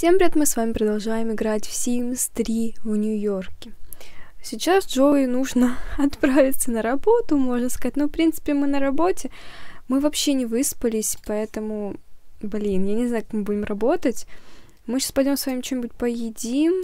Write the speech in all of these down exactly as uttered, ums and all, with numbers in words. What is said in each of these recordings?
Всем привет, мы с вами продолжаем играть в Sims три в Нью-Йорке. Сейчас Джои нужно отправиться на работу, можно сказать. Но, в принципе, мы на работе. Мы вообще не выспались, поэтому, блин, я не знаю, как мы будем работать. Мы сейчас пойдем с вами что-нибудь поедим.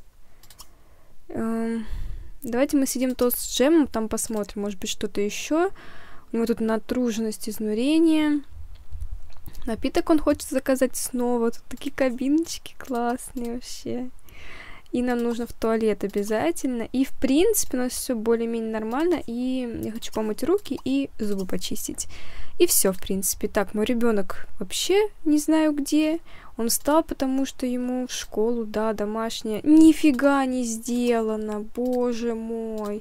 Эм, давайте мы съедим тост с джемом, там посмотрим, может быть, что-то еще. У него тут натруженность, изнурение. Напиток он хочет заказать снова. Тут такие кабиночки классные вообще. И нам нужно в туалет обязательно. И, в принципе, у нас все более-менее нормально. И я хочу помыть руки и зубы почистить. И все, в принципе. Так, мой ребенок вообще не знаю где. Он встал, потому что ему в школу, да, домашняя. Нифига не сделано. Боже мой.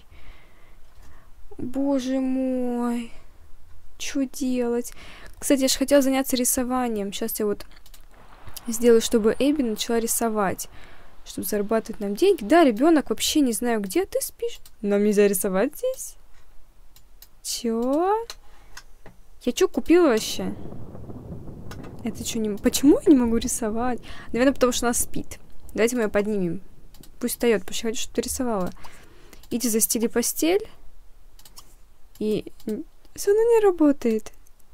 Боже мой. Что делать? Кстати, я же хотела заняться рисованием. Сейчас я вот сделаю, чтобы Эбби начала рисовать, чтобы зарабатывать нам деньги. Да, ребенок вообще не знаю, где ты спишь. Нам нельзя рисовать здесь. Чё? Я что купила вообще? Это что, не... Почему я не могу рисовать? Наверное, потому что она спит. Давайте мы ее поднимем. Пусть встает, потому что я хочу, чтобы ты рисовала. Иди застели постель. И... Все равно не работает.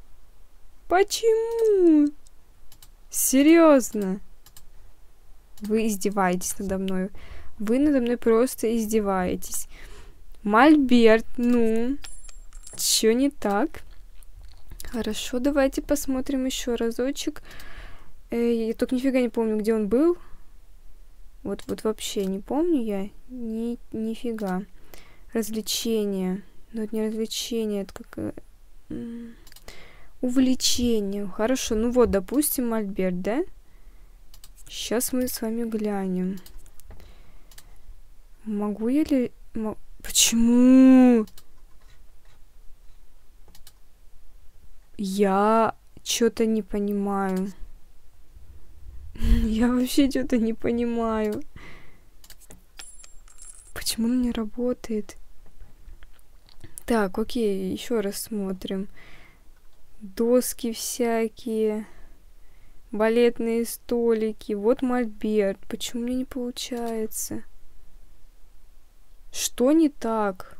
Почему? Серьезно? Вы издеваетесь надо мной. Вы надо мной просто издеваетесь. Мольберт, ну. Чё не так? Хорошо, давайте посмотрим еще разочек. Э, я только нифига не помню, где он был. Вот, вот вообще не помню я. Ни, нифига. Развлечения. Но это не развлечение, это как... Увлечение. Хорошо, ну вот, допустим, мольберт, да? Сейчас мы с вами глянем. Могу я ли... М... Почему? Я что-то не понимаю. Я вообще что-то не понимаю. Почему он не работает? Так, окей, еще раз смотрим. Доски всякие. Балетные столики. Вот мольберт. Почему мне не получается? Что не так?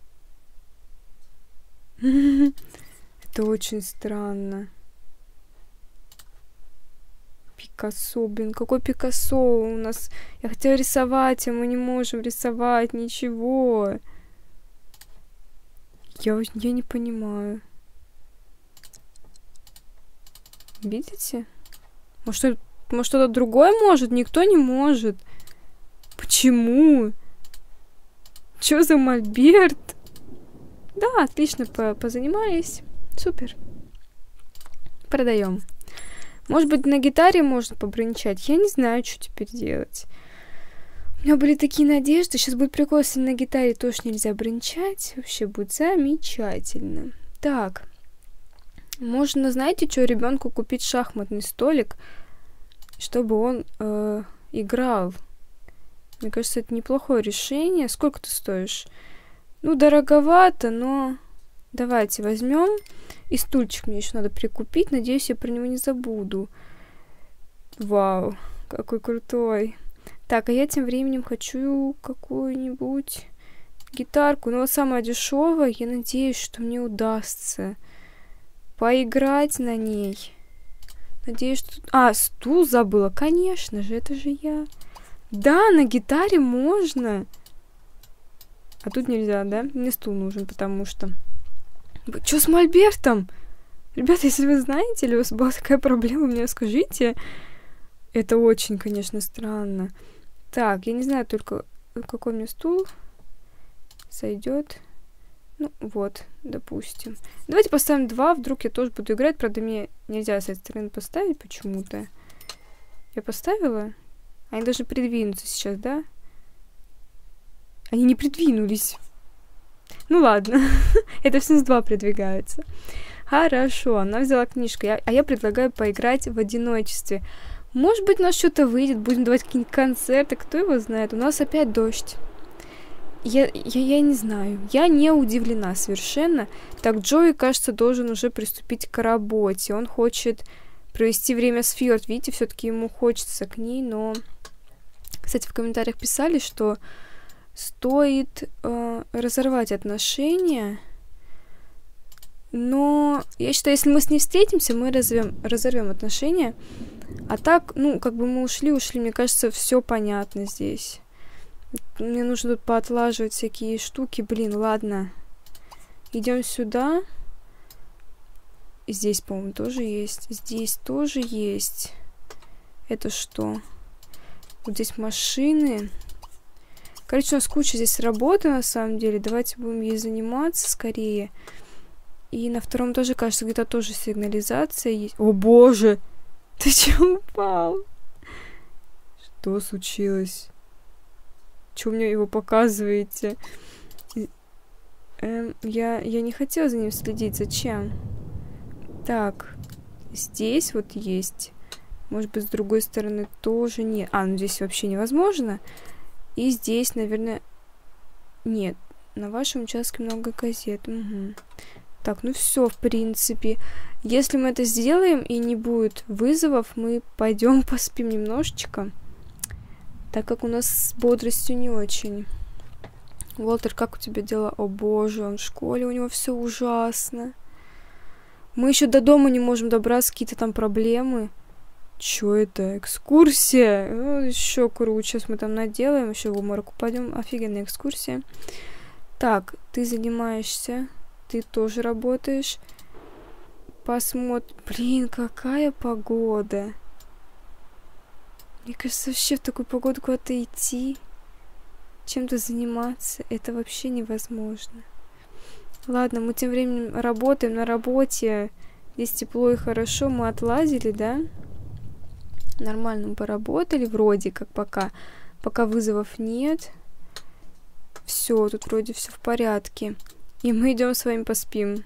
Это очень странно. Пикассо, блин, какой Пикассо у нас? Я хотела рисовать, а мы не можем рисовать ничего. Я, я не понимаю. Видите? Может, что, может, что-то другое может? Никто не может. Почему? Чё за мольберт? Да, отлично по позанимались. Супер. Продаем. Может быть, на гитаре можно побренчать? Я не знаю, что теперь делать. У меня были такие надежды. Сейчас будет прикол, если на гитаре тоже нельзя бренчать. Вообще будет замечательно. Так. Можно, знаете, что, ребенку купить шахматный столик, чтобы он э, играл. Мне кажется, это неплохое решение. Сколько ты стоишь? Ну, дороговато, но давайте возьмем. И стульчик мне еще надо прикупить. Надеюсь, я про него не забуду. Вау, какой крутой. Так, а я тем временем хочу какую-нибудь гитарку. Ну, вот самая дешевая. Я надеюсь, что мне удастся поиграть на ней. Надеюсь, что... А, стул забыла. Конечно же, это же я. Да, на гитаре можно. А тут нельзя, да? Мне стул нужен, потому что... Чё с мольбертом? Ребята, если вы знаете, или у вас была такая проблема, мне скажите. Это очень, конечно, странно. Так, я не знаю только, какой мне стул сойдет. Ну, вот, допустим. Давайте поставим два, вдруг я тоже буду играть. Правда, мне нельзя с этой стороны поставить почему-то. Я поставила? Они должны придвинуться сейчас, да? Они не придвинулись. Ну, ладно. Это все с два придвигаются. Хорошо, она взяла книжку. Я, а я предлагаю поиграть в одиночестве. Может быть, у нас что-то выйдет. Будем давать какие-нибудь концерты. Кто его знает? У нас опять дождь. Я, я, я не знаю. Я не удивлена совершенно. Так, Джои, кажется, должен уже приступить к работе. Он хочет провести время с Фьорд. Видите, все-таки ему хочется к ней, но... Кстати, в комментариях писали, что стоит э, разорвать отношения, но я считаю, если мы с ней встретимся, мы разорвем, разорвем отношения. А так, ну, как бы мы ушли, ушли, мне кажется, все понятно здесь. Мне нужно тут поотлаживать всякие штуки. Блин, ладно. Идем сюда. Здесь, по-моему, тоже есть. Здесь тоже есть. Это что? Вот здесь машины. Короче, у нас куча здесь работы, на самом деле. Давайте будем ей заниматься скорее. И на втором тоже, кажется, где-то тоже сигнализация есть. О, боже! Ты чё упал? Что случилось? Чё мне его показываете? Эм, я, я не хотела за ним следить. Зачем? Так. Здесь вот есть. Может быть, с другой стороны тоже нет. А, ну здесь вообще невозможно. И здесь, наверное... Нет. На вашем участке много газет. Угу. Так, ну все, в принципе. Если мы это сделаем и не будет вызовов, мы пойдем поспим немножечко. Так как у нас с бодростью не очень. Уолтер, как у тебя дела? О боже, он в школе, у него все ужасно. Мы еще до дома не можем добраться, какие-то там проблемы. Чё это? Экскурсия? Ну, еще круче. Сейчас мы там наделаем, еще в обморок упадем. Офигенная экскурсия. Так, ты занимаешься. Ты тоже работаешь. Посмотрим. Блин, какая погода. Мне кажется, вообще в такую погоду куда-то идти, чем-то заниматься, это вообще невозможно. Ладно, мы тем временем работаем на работе. Здесь тепло и хорошо. Мы отлазили, да? Нормально мы поработали, вроде как пока. Пока вызовов нет. Все, тут вроде все в порядке. И мы идем с вами поспим.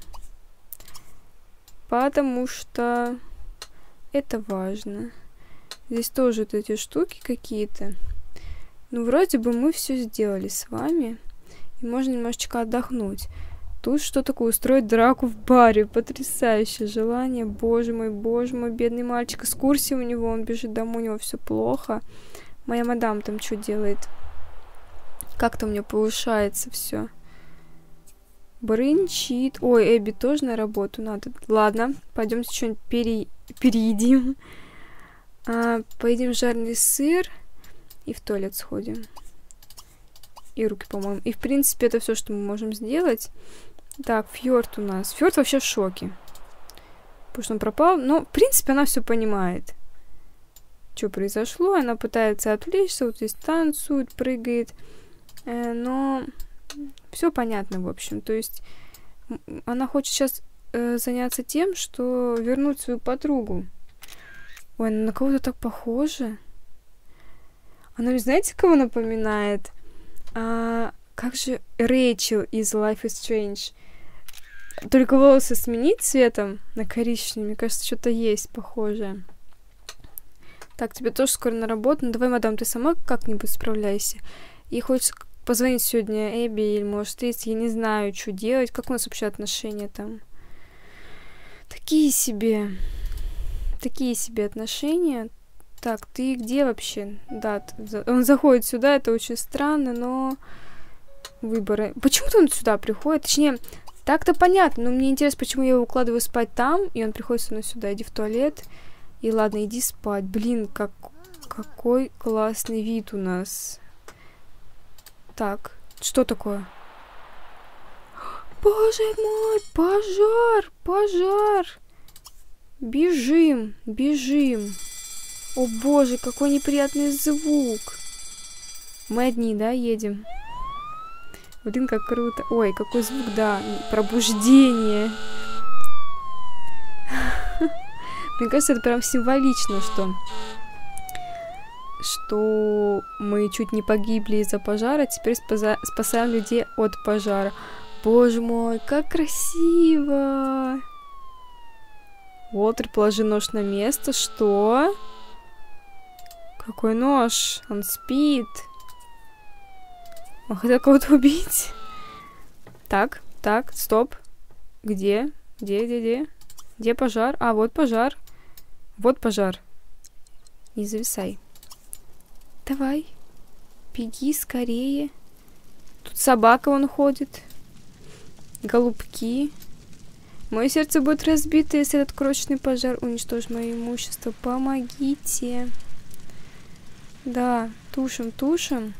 Потому что это важно. Здесь тоже вот эти штуки какие-то. Ну, вроде бы мы все сделали с вами. И можно немножечко отдохнуть. Тут что такое? Устроить драку в баре. Потрясающее желание. Боже мой, боже мой, бедный мальчик. Экскурсия у него, он бежит домой, у него все плохо. Моя мадам там что делает? Как-то у меня повышается все. Брынчит. Ой, Эбби тоже на работу надо. Ладно, пойдемте что-нибудь пере... переедим. А, поедим жареный сыр. И в туалет сходим. И руки помоем. И, в принципе, это все, что мы можем сделать. Так, Фьорд у нас. Фьорд вообще в шоке. Потому что он пропал. Но, в принципе, она все понимает. Что произошло. Она пытается отвлечься. Вот здесь танцует, прыгает. Э, но все понятно, в общем. То есть она хочет сейчас э, заняться тем, что вернуть свою подругу. Ой, она на кого-то так похожа. Она, знаете, кого напоминает? А, как же Рэйчел из Life is Strange. Только волосы сменить цветом на коричневый. Мне кажется, что-то есть похожее. Так, тебе тоже скоро на работу. Ну, давай, мадам, ты сама как-нибудь справляйся. И хочется позвонить сегодня Эбби или, может, встретиться. Я не знаю, что делать. Как у нас вообще отношения там? Такие себе. Такие себе отношения. Так, ты где вообще? Да, он заходит сюда, это очень странно, но... Выборы. Почему-то он сюда приходит. Точнее, так-то понятно, но мне интересно, почему я его укладываю спать там, и он приходит со мной сюда. Иди в туалет. И ладно, иди спать. Блин, как... какой классный вид у нас. Так, что такое? Боже мой, пожар, пожар. Бежим, бежим. О боже, какой неприятный звук. Мы одни, да, едем? Блин, как круто. Ой, какой звук, да. Пробуждение. Мне кажется, это прям символично, что... Что мы чуть не погибли из-за пожара, теперь спаса... спасаем людей от пожара. Боже мой, как красиво! Уолтер, положи нож на место. Что? Какой нож? Он спит. Он хотел кого-то убить. Так, так, стоп. Где? Где, где, где? Где пожар? А, вот пожар. Вот пожар. Не зависай. Давай. Беги скорее. Тут собака вон ходит. Голубки. Мое сердце будет разбито, если этот крошечный пожар уничтожит мое имущество. Помогите. Да, тушим, тушим.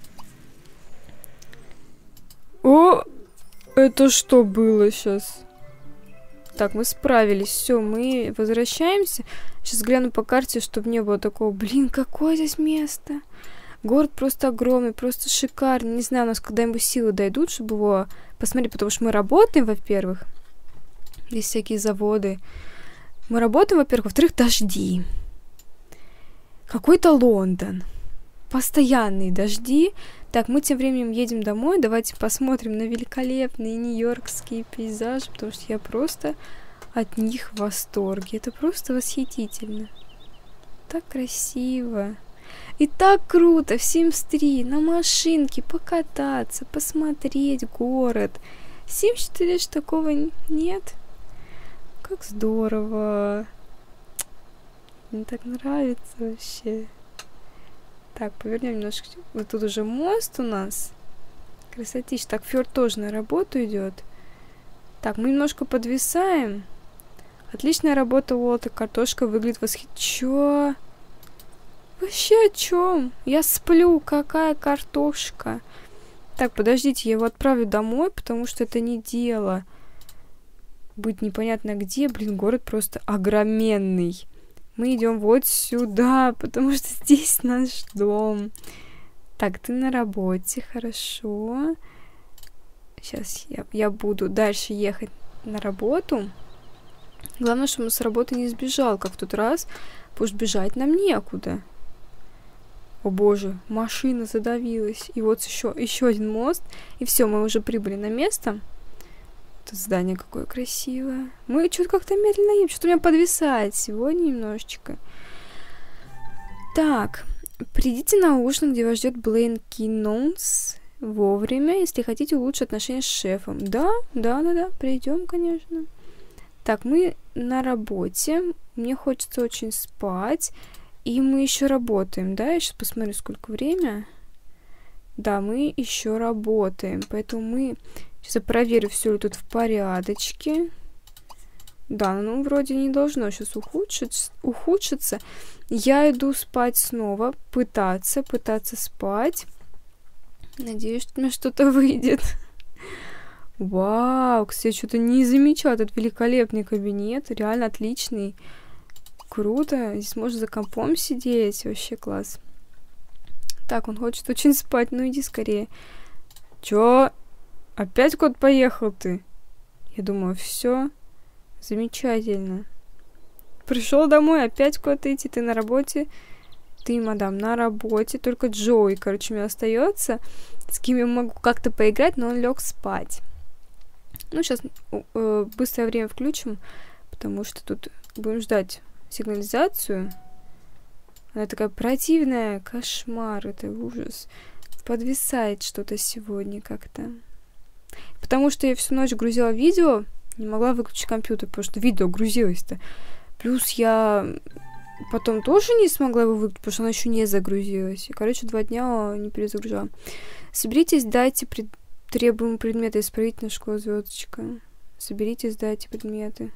О, это что было сейчас? Так, мы справились. Все, мы возвращаемся. Сейчас гляну по карте, чтобы не было такого. Блин, какое здесь место. Город просто огромный, просто шикарный. Не знаю, у нас когда-нибудь силы дойдут, чтобы его посмотреть, потому что мы работаем, во-первых. Здесь всякие заводы. Мы работаем, во-первых. Во-вторых, дожди. Какой-то Лондон. Постоянные дожди. Так, мы тем временем едем домой. Давайте посмотрим на великолепные нью-йоркские пейзажи, потому что я просто от них в восторге. Это просто восхитительно. Так красиво. И так круто в Симс три на машинке покататься, посмотреть город. В Симс четыре ж такого нет. Как здорово. Мне так нравится вообще. Так, повернем немножко. Вот тут уже мост у нас. Красотища. Так, Фёрд тоже на работу идет. Так, мы немножко подвисаем. Отличная работа, Уолтер. Картошка выглядит восхитительно. Чё? Вообще о чем? Я сплю. Какая картошка? Так, подождите, я его отправлю домой, потому что это не дело. Быть непонятно где. Блин, город просто огроменный. Мы идем вот сюда, потому что здесь наш дом. Так, ты на работе, хорошо. Сейчас я, я буду дальше ехать на работу. Главное, чтобы он с работы не сбежал, как в тот раз, потому что бежать нам некуда. О боже, машина задавилась. И вот еще, еще один мост. И все, мы уже прибыли на место. Тут здание какое красивое. Мы что-то как-то медленно едем. Что-то у меня подвисает сегодня немножечко. Так, придите на ужин, где вас ждет Блейн Киннонс вовремя, если хотите улучшить отношения с шефом. Да, да, да, да, придем, конечно. Так, мы на работе. Мне хочется очень спать. И мы еще работаем, да? Я сейчас посмотрю, сколько время. Да, мы еще работаем. Поэтому мы... Сейчас я проверю, все ли тут в порядочке. Да, ну вроде не должно сейчас ухудшиться. ухудшиться. Я иду спать снова. Пытаться, пытаться спать. Надеюсь, что у меня что-то выйдет. Вау, кстати, что-то не замечаю этот великолепный кабинет. Реально отличный. Круто. Здесь можно за компом сидеть. Вообще класс. Так, он хочет очень спать. Ну иди скорее. Чё? Опять куда поехал ты? Я думаю, все. Замечательно. Пришел домой, опять куда-то идти. Ты на работе. Ты, мадам, на работе. Только Джоуи, короче, у меня остается. С кем я могу как-то поиграть, но он лег спать. Ну, сейчас э, быстрое время включим, потому что тут будем ждать сигнализацию. Она такая противная. Кошмар, это ужас. Подвисает что-то сегодня как-то. Потому что я всю ночь грузила видео, не могла выключить компьютер, потому что видео грузилось-то. Плюс я потом тоже не смогла его выключить, потому что она еще не загрузилась. И, короче, два дня не перезагружала. Соберитесь, дайте пред... требуемые предметы исправительной школы звездочка. Соберитесь, дайте предметы.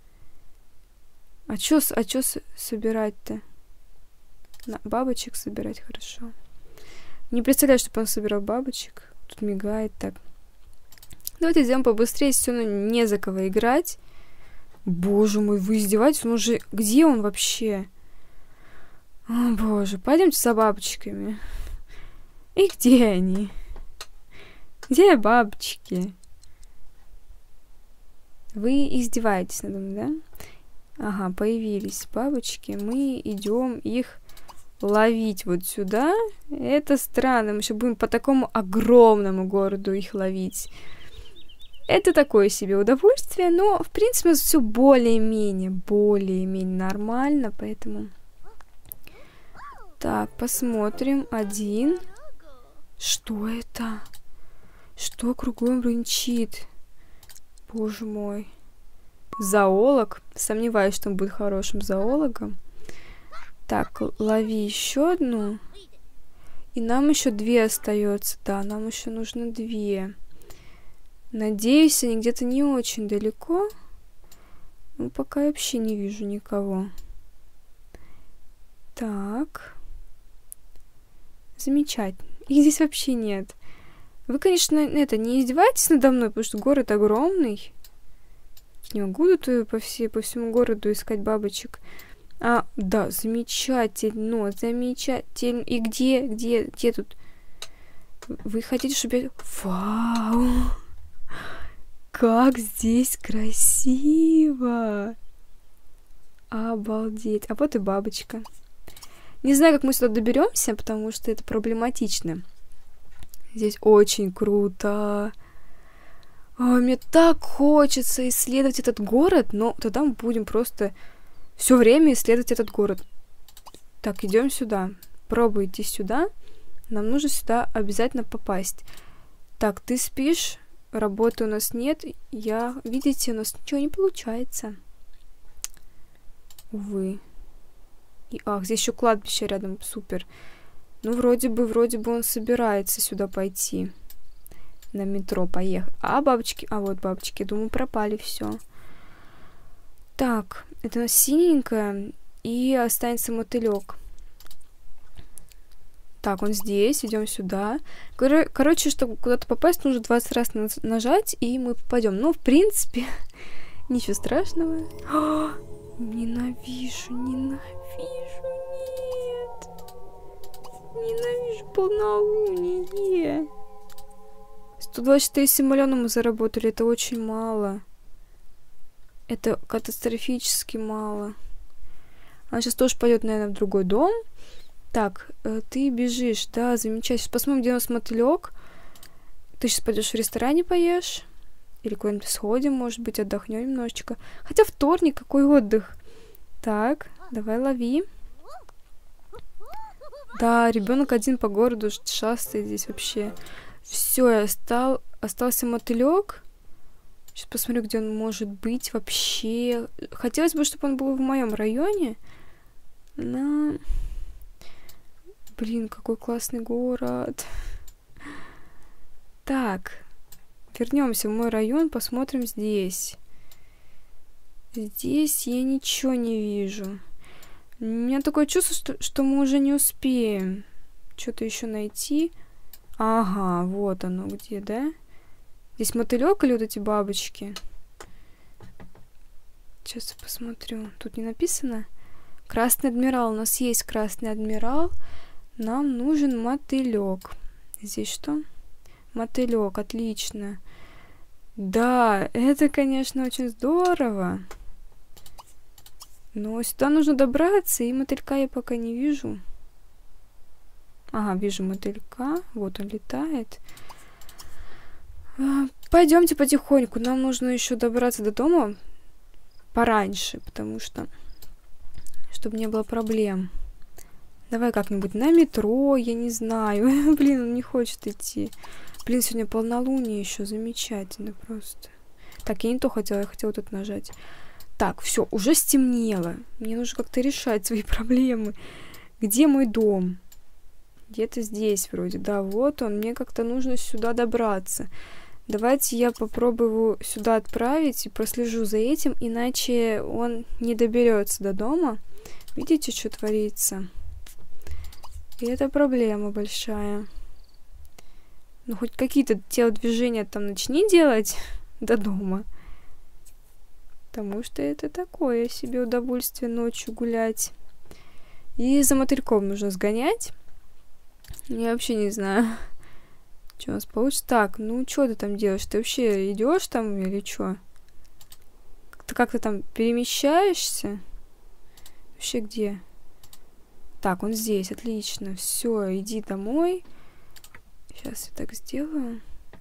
А чё, а чё собирать-то? На, бабочек собирать, хорошо. Не представляю, чтобы он собирал бабочек. Тут мигает так. Давайте сделаем побыстрее, все равно не за кого играть. Боже мой, вы издеваетесь? Он уже... Где он вообще? О, боже, пойдемте за бабочками. И где они? Где бабочки? Вы издеваетесь надо мной, да? Ага, появились бабочки. Мы идем их ловить вот сюда. Это странно. Мы еще будем по такому огромному городу их ловить. Это такое себе удовольствие, но, в принципе, все более-менее, более-менее нормально, поэтому... Так, посмотрим. Один. Что это? Что кругом рынчит? Боже мой. Зоолог. Сомневаюсь, что он будет хорошим зоологом. Так, лови еще одну. И нам еще две остается. Да, нам еще нужно две. Надеюсь, они где-то не очень далеко. Ну, пока я вообще не вижу никого. Так. Замечательно. Их здесь вообще нет. Вы, конечно, это, не издеваетесь надо мной, потому что город огромный. Не могу тут по, все, по всему городу искать бабочек. А, да, замечательно, замечательно. И где, где, где тут? Вы хотите, чтобы я... Вау! Как здесь красиво! Обалдеть. А вот и бабочка. Не знаю, как мы сюда доберемся, потому что это проблематично. Здесь очень круто. О, мне так хочется исследовать этот город, но тогда мы будем просто все время исследовать этот город. Так, идем сюда. Пробуй идти сюда. Нам нужно сюда обязательно попасть. Так, ты спишь? Работы у нас нет. Я, видите, у нас ничего не получается. Увы. И, ах, здесь еще кладбище рядом. Супер. Ну, вроде бы, вроде бы он собирается сюда пойти. На метро поехать. А бабочки... А вот бабочки, думаю, пропали, все. Так, это у нас синенькая. И останется мотылек. Так, он здесь. Идем сюда. Кор короче, чтобы куда-то попасть, нужно двадцать раз нажать, и мы попадем. Ну, в принципе, ничего страшного. О, ненавижу, ненавижу, нет. Ненавижу полнолуние. сто двадцать четыре симоляна мы заработали. Это очень мало. Это катастрофически мало. Она сейчас тоже пойдет, наверное, в другой дом. Так, э, ты бежишь, да, замечательно. Сейчас посмотрим, где у нас мотылек. Ты сейчас пойдешь в ресторане поешь. Или куда-нибудь сходим, может быть, отдохнем немножечко. Хотя вторник, какой отдых. Так, давай лови. Да, ребенок один по городу шастает здесь вообще. Все, я остал, остался мотылек. Сейчас посмотрю, где он может быть вообще. Хотелось бы, чтобы он был в моем районе. Но... Блин, какой классный город. Так. Вернемся в мой район, посмотрим здесь. Здесь я ничего не вижу. У меня такое чувство, что, что мы уже не успеем что-то еще найти. Ага, вот оно где, да? Здесь мотылек или вот эти бабочки? Сейчас я посмотрю. Тут не написано. Красный адмирал. У нас есть красный адмирал. Нам нужен мотылек. Здесь что? Мотылек, отлично. Да, это, конечно, очень здорово. Но сюда нужно добраться, и мотылька я пока не вижу. Ага, вижу мотылька. Вот он летает. Пойдемте потихоньку. Нам нужно еще добраться до дома пораньше, потому что... Чтобы не было проблем. Давай как-нибудь на метро, я не знаю. Блин, он не хочет идти. Блин, сегодня полнолуние еще. Замечательно просто. Так, я не то хотела, я хотела тут нажать. Так, все, уже стемнело. Мне нужно как-то решать свои проблемы. Где мой дом? Где-то здесь вроде. Да, вот он. Мне как-то нужно сюда добраться. Давайте я попробую его сюда отправить и прослежу за этим, иначе он не доберется до дома. Видите, что творится? И это проблема большая. Ну, хоть какие-то телодвижения там начни делать до дома. Потому что это такое себе удовольствие ночью гулять. И за мотыльком нужно сгонять. Я вообще не знаю, что у нас получится. Так, ну что ты там делаешь? Ты вообще идешь там или что? Ты как-то там перемещаешься? Вообще где? Так, он здесь, отлично. Все, иди домой. Сейчас я так сделаю.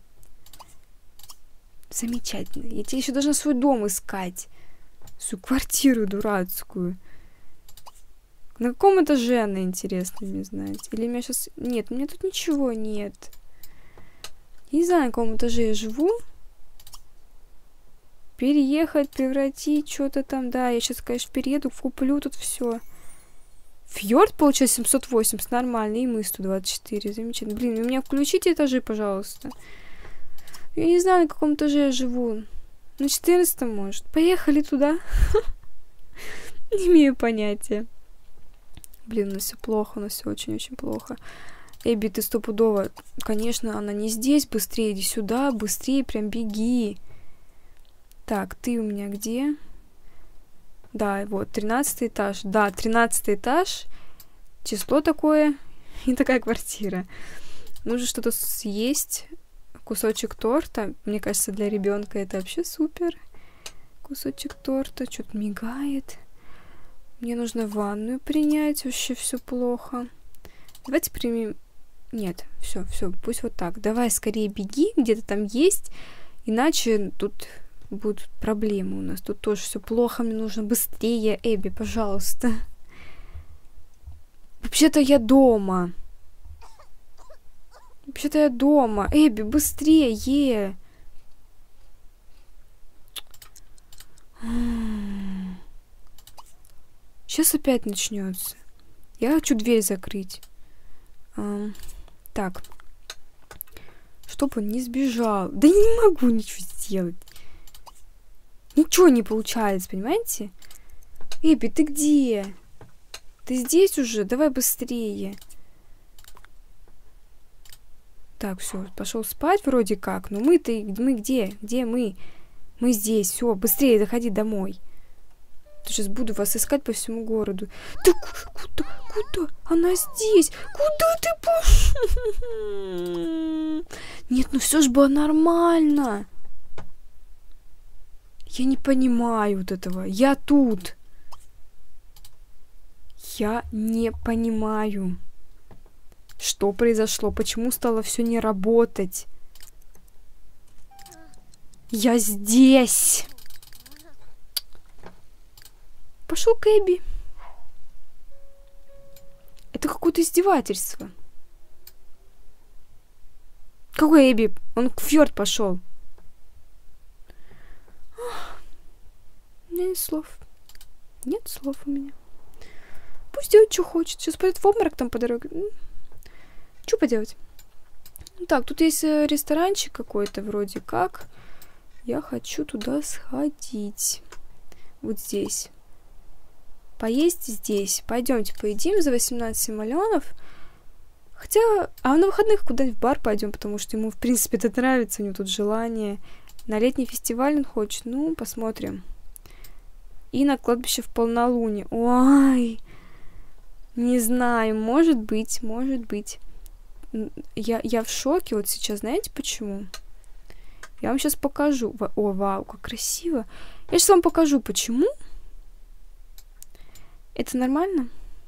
Замечательно. Я тебе еще должна свой дом искать. Свою квартиру дурацкую. На каком этаже она, интересно, мне знать? Или у меня сейчас... Нет, у меня тут ничего нет. Я не знаю, на каком этаже я живу. переехать, превратить что-то там. Да, я сейчас, конечно, перееду, куплю тут все. Фьорд получается семьсот восемьдесят, нормально. И мы сто двадцать четыре, замечательно. Блин, у меня включите этажи, пожалуйста. Я не знаю, на каком этаже я живу. На четырнадцатом, может. Поехали туда. Не имею понятия. Блин, у нас все плохо, у нас все очень-очень плохо. Эбби, ты стопудово. Конечно, она не здесь. Быстрее иди сюда, быстрее прям беги. Так, ты у меня где? Да, вот, тринадцатый этаж. Да, тринадцатый этаж. Число такое. И такая квартира. Нужно что-то съесть. Кусочек торта. Мне кажется, для ребенка это вообще супер. Кусочек торта. Что-то мигает. Мне нужно ванную принять. Вообще все плохо. Давайте примем... Нет, все, все, пусть вот так. Давай скорее беги, где-то там есть. Иначе тут будут проблемы у нас. Тут тоже все плохо. Мне нужно быстрее. Эбби, пожалуйста. Вообще-то я дома. Вообще-то я дома. Эбби, быстрее. Сейчас опять начнется. Я хочу дверь закрыть. А, так. Чтобы он не сбежал. Да я не могу ничего сделать. Ничего не получается, понимаете? Эбби, ты где? Ты здесь уже? Давай быстрее. Так, все, пошел спать вроде как. Но мы-то мы где? Где мы? Мы здесь. Все, быстрее доходи домой. Сейчас буду вас искать по всему городу. Да куда? Куда? Она здесь. Куда ты пошел? Нет, ну все же было нормально. Я не понимаю вот этого. Я тут. Я не понимаю. Что произошло? Почему стало все не работать? Я здесь. Пошел к Эбби. Это какое-то издевательство. Какой Эбби? Он к Фьорд пошел. У меня нет слов. Нет слов у меня. Пусть делает, что хочет. Сейчас пойдет в обморок там по дороге. Что поделать? Так, тут есть ресторанчик какой-то вроде как. Я хочу туда сходить. Вот здесь. Поесть здесь. Пойдемте поедим за восемнадцать симоленов. Хотя... А на выходных куда-нибудь в бар пойдем, потому что ему, в принципе, это нравится. У него тут желание. На летний фестиваль он хочет. Ну, посмотрим. И на кладбище в полнолуние. Ой! Не знаю. Может быть, может быть. Я, я в шоке вот сейчас. Знаете почему? Я вам сейчас покажу. О, вау, как красиво. Я сейчас вам покажу, почему. Это нормально?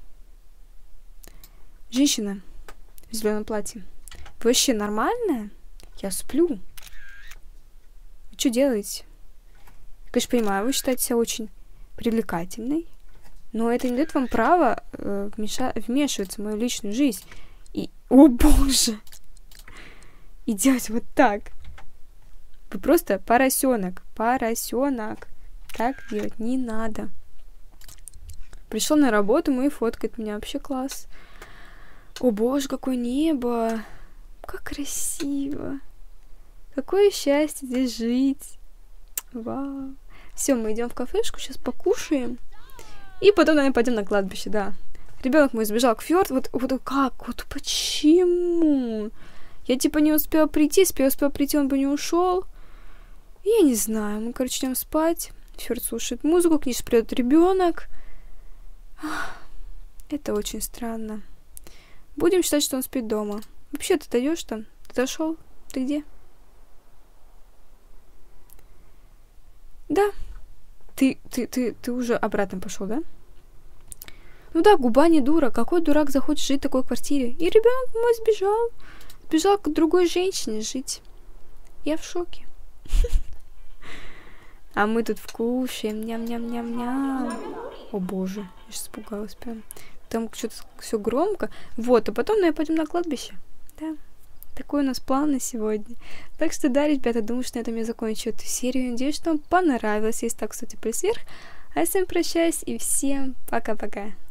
Женщина в зеленом платье. Вы вообще нормальная? Я сплю. Вы что делаете? Я, конечно, понимаю, вы считаете себя очень привлекательной, но это не дает вам права э, вмеша... вмешиваться в мою личную жизнь. И... О, боже! И делать вот так. Вы просто поросенок. Поросенок. Так делать не надо. Пришел на работу, мой фоткает меня. Вообще класс. О боже, какое небо. Как красиво. Какое счастье здесь жить. Вау. Все, мы идем в кафешку, сейчас покушаем. И потом, наверное, пойдем на кладбище, да. Ребенок мой сбежал к Фьорд. Вот, вот как? Вот почему? Я типа не успела прийти. Если бы я успела прийти, он бы не ушел. Я не знаю. Мы, короче, идем спать. Фьорд слушает музыку, к ней придет ребенок. Это очень странно. Будем считать, что он спит дома. Вообще, ты дойдешь там? Ты дошел? Ты где? Да. Ты, ты, ты, ты уже обратно пошел, да? Ну да, губа не дура. Какой дурак захочет жить в такой квартире? И ребенок мой сбежал. Сбежал к другой женщине жить. Я в шоке. А мы тут вкушаем. Ням-ням-ням-ням. О боже, я сейчас испугалась прям. Там что-то все громко. Вот, а потом, ну, я пойдем на кладбище. Да. Такой у нас план на сегодня. Так что да, ребята, думаю, что на этом я закончу эту серию. Надеюсь, что вам понравилось. Если так, кстати, плюс вверх. А я с вами прощаюсь и всем пока-пока.